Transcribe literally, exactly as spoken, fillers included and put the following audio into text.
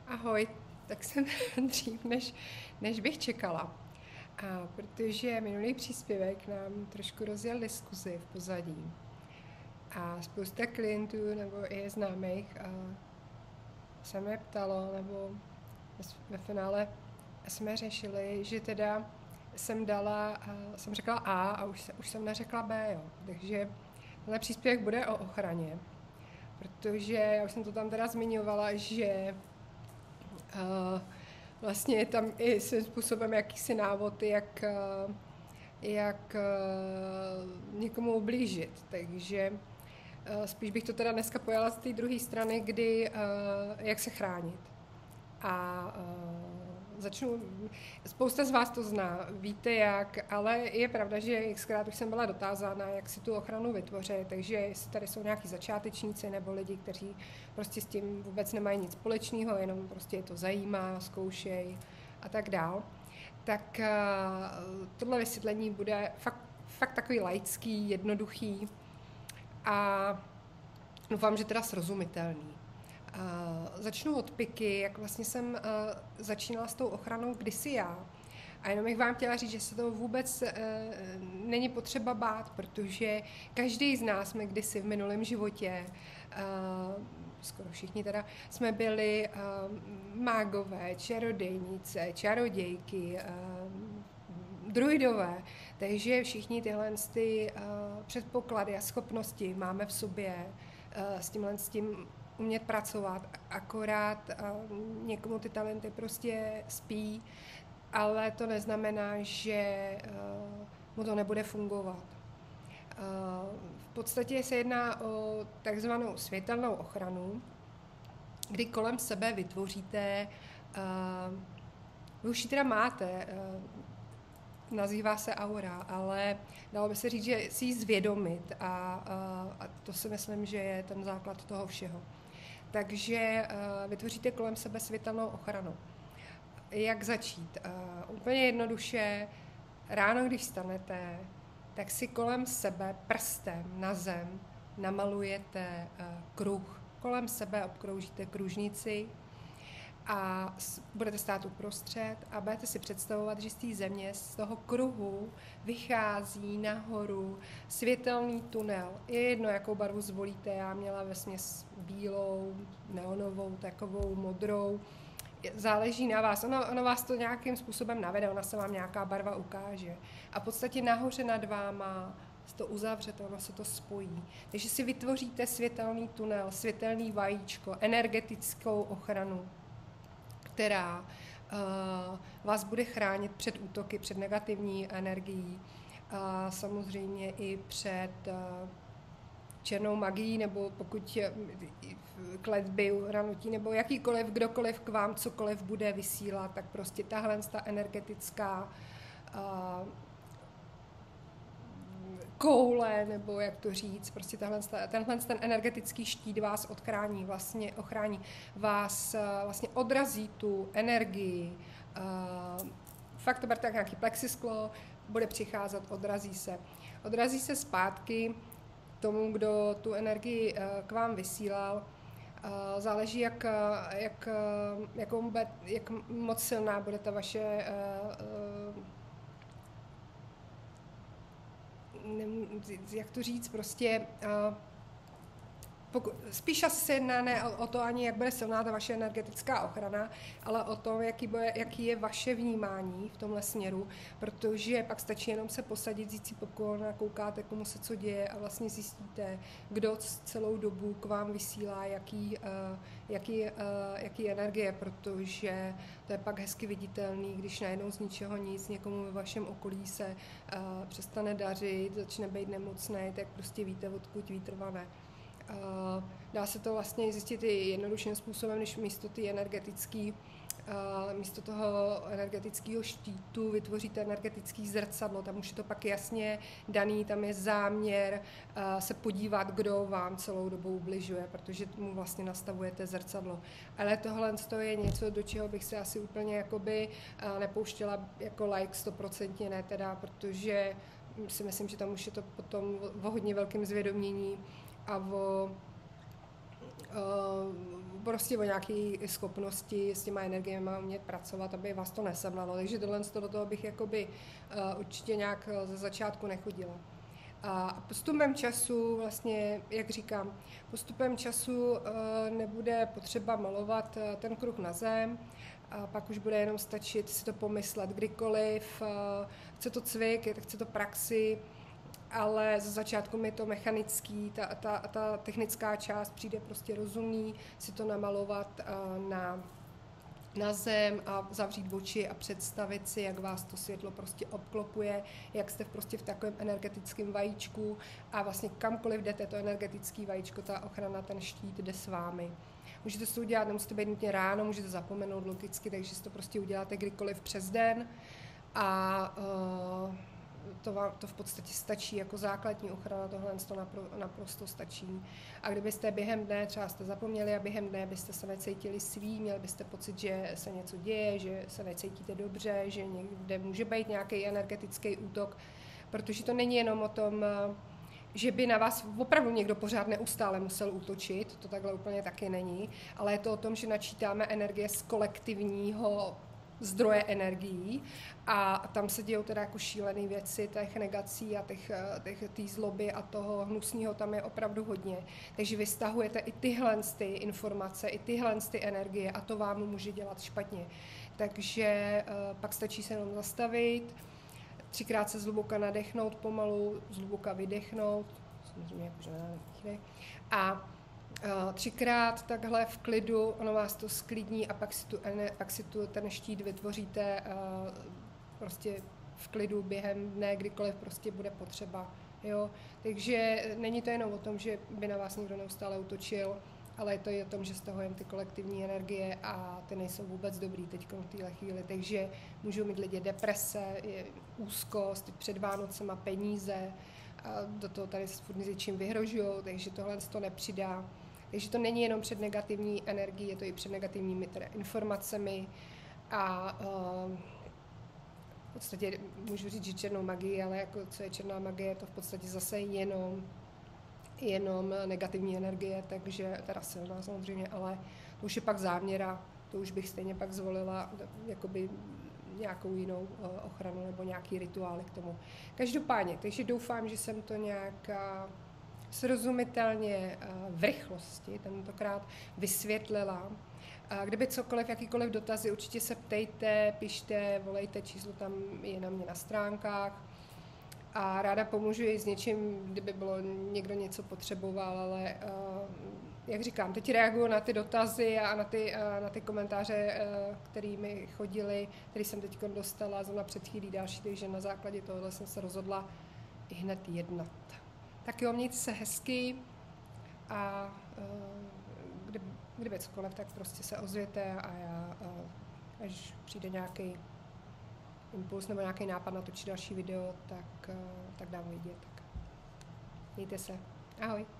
Ahoj, tak jsem dřív, než, než bych čekala. A protože minulý příspěvek nám trošku rozjel diskuzi v pozadí. A spousta klientů nebo i známých a se mě ptalo, nebo ve finále jsme řešili, že teda jsem dala, jsem řekla A a už, už jsem neřekla B, jo. Takže tenhle příspěvek bude o ochraně, protože já už jsem to tam teda zmiňovala, že uh, vlastně je tam i svým způsobem jakýsi návod, jak, uh, jak uh, někomu ublížit. Takže uh, spíš bych to teda dneska pojala z té druhé strany, kdy uh, jak se chránit. A uh, začnu, spousta z vás to zná, víte jak, ale je pravda, že xkrát už jsem byla dotázána, jak si tu ochranu vytvořit, takže jestli tady jsou nějaký začátečníci nebo lidi, kteří prostě s tím vůbec nemají nic společného, jenom prostě je to zajímá, zkoušej a tak dál, tak uh, tohle vysvětlení bude fakt, fakt takový laický, jednoduchý a doufám, že teda srozumitelný. Uh, začnu od piky, jak vlastně jsem uh, začínala s tou ochranou kdysi já. A jenom bych vám chtěla říct, že se toho vůbec uh, není potřeba bát, protože každý z nás jsme kdysi v minulém životě, uh, skoro všichni teda, jsme byli uh, mágové, čarodejnice, čarodějky, uh, druidové, takže všichni tyhle ty, uh, předpoklady a schopnosti máme v sobě uh, s tímhle s tím umět pracovat, akorát uh, někomu ty talenty prostě spí, ale to neznamená, že uh, mu to nebude fungovat. Uh, v podstatě se jedná o takzvanou světelnou ochranu, kdy kolem sebe vytvoříte, uh, vy už ji teda máte, uh, nazývá se aura, ale dalo by se říct, že si ji zvědomit a, a, a to si myslím, že je ten základ toho všeho. Takže uh, vytvoříte kolem sebe světelnou ochranu. Jak začít? Uh, úplně jednoduše, ráno, když vstanete, tak si kolem sebe prstem na zem namalujete uh, kruh. Kolem sebe obkroužíte kružnici a budete stát uprostřed a budete si představovat, že z té země, z toho kruhu vychází nahoru světelný tunel. Je jedno, jakou barvu zvolíte, já měla vesměs bílou, neonovou, takovou modrou. Záleží na vás, ono, ono vás to nějakým způsobem navede, ona se vám nějaká barva ukáže. A v podstatě nahoře nad váma se to uzavřete, ono se to spojí. Takže si vytvoříte světelný tunel, světelný vajíčko, energetickou ochranu, která uh, vás bude chránit před útoky, před negativní energií a samozřejmě i před uh, černou magií, nebo pokud kletby, ranutí, nebo jakýkoliv, kdokoliv k vám cokoliv bude vysílat, tak prostě tahle ta energetická uh, koule, nebo jak to říct, prostě tahle, tenhle ten energetický štít vás odchrání, vlastně ochrání vás, vlastně odrazí tu energii. Uh, fakt to berte jak nějaký plexisklo, bude přicházet, odrazí se. Odrazí se zpátky tomu, kdo tu energii uh, k vám vysílal. Uh, záleží, jak, jak, jakou bude, jak moc silná bude ta vaše uh, uh, jak to říct, prostě uh, pokud, spíš asi se jedná ne o, o to ani, jak bude silná ta vaše energetická ochrana, ale o tom, jaký, bude, jaký je vaše vnímání v tomhle směru, protože pak stačí jenom se posadit, vzít si popcorn a koukáte, komu se co děje a vlastně zjistíte, kdo celou dobu k vám vysílá, jaký, uh, jaký, uh, jaký energie, protože to je pak hezky viditelný, když najednou z ničeho nic někomu ve vašem okolí se uh, přestane dařit, začne být nemocný, tak prostě víte, odkud vítr vane. Uh, dá se to vlastně zjistit i jednodušším způsobem, než místo ty energetický, uh, místo toho energetického štítu vytvoříte energetický zrcadlo, tam už je to pak jasně daný, tam je záměr uh, se podívat, kdo vám celou dobu ubližuje, protože mu vlastně nastavujete zrcadlo. Ale tohle je něco, do čeho bych se asi úplně jakoby uh, nepouštěla jako like stoprocentně ne teda, protože si myslím, že tam už je to potom o hodně velkém zvědomění a o, o prostě o nějaké schopnosti s těma energiemi umět pracovat, aby vás to nesemlalo. Takže tohle do toho bych jakoby uh, určitě nějak ze začátku nechodila. A postupem času, vlastně, jak říkám, postupem času uh, nebude potřeba malovat uh, ten kruh na zem, a pak už bude jenom stačit si to pomyslet kdykoliv, uh, chce to cvik, chce to praxi, ale ze začátku mi to mechanický, ta, ta, ta technická část přijde prostě rozumný, si to namalovat uh, na, na zem a zavřít oči a představit si, jak vás to světlo prostě obklopuje, jak jste prostě v takovém energetickém vajíčku a vlastně kamkoliv jdete, to energetické vajíčko, ta ochrana, ten štít jde s vámi. Můžete si to udělat, nemusíte být nutně ráno, můžete zapomenout logicky, takže si to prostě uděláte kdykoliv přes den a uh, To, vám, to v podstatě stačí jako základní ochrana, tohle to napro, naprosto stačí. A kdybyste během dne, třeba jste zapomněli a během dne byste se necítili svý, měli byste pocit, že se něco děje, že se necítíte dobře, že někde může být nějaký energetický útok, protože to není jenom o tom, že by na vás opravdu někdo pořád neustále musel útočit, to takhle úplně taky není, ale je to o tom, že načítáme energie z kolektivního zdroje energií a tam se dějou teda jako šílené věci, těch negací a těch, těch, tý zloby a toho hnusného tam je opravdu hodně. Takže vy stahujete i tyhle ty informace, i tyhle ty energie a to vám může dělat špatně. Takže uh, pak stačí se jenom zastavit, třikrát se zhluboka nadechnout pomalu, zhluboka vydechnout, samozřejmě jakože na a Uh, třikrát takhle v klidu, ono vás to sklidní a pak si, tu, pak si tu, ten štít vytvoříte uh, prostě v klidu během dne, kdykoliv prostě bude potřeba. Jo? Takže není to jenom o tom, že by na vás někdo neustále útočil, ale je to i o tom, že z toho jen ty kolektivní energie a ty nejsou vůbec dobrý teď v téhle chvíli. Takže můžou mít lidi deprese, úzkost, před Vánocema peníze, a do toho tady se furt něčím vyhrožujou, takže tohle to nepřidá. Takže to není jenom před negativní energií, je to i před negativními teda informacemi a uh, v podstatě můžu říct, že černou magii, ale jako co je černá magie, je to v podstatě zase jenom, jenom negativní energie, takže teda silná samozřejmě, ale to už je pak záměra, to už bych stejně pak zvolila jakoby nějakou jinou uh, ochranu nebo nějaký rituály k tomu. Každopádně, takže doufám, že jsem to nějak uh, srozumitelně uh, v rychlosti tentokrát vysvětlila. A kdyby cokoliv, jakýkoliv dotazy, určitě se ptejte, pište, volejte, číslo tam je na mě na stránkách. A ráda pomůžu i s něčím, kdyby bylo někdo něco potřeboval, ale uh, jak říkám, teď reaguju na ty dotazy a na ty, uh, na ty komentáře, uh, které mi chodily, které jsem teď dostala zrovna před chvílí další, takže na základě tohohle jsem se rozhodla i hned jednat. Tak jo, mějte se hezky a uh, kdyby, kdyby cokoliv, tak prostě se ozvěte a já, uh, až přijde nějaký impuls nebo nějaký nápad natočit další video, tak, uh, tak dám vědět. Tak mějte se. Ahoj.